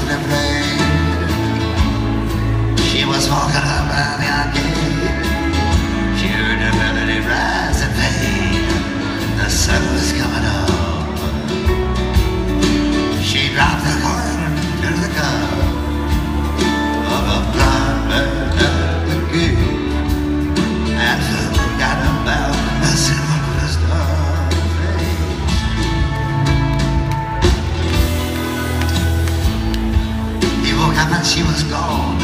softly played. She was walking up by the arcade. She heard the melody rise and fade. The sun was coming up. She dropped the coin into the cup of a blonde man at the gate and forgot about the simple star face. He woke up and she was gone.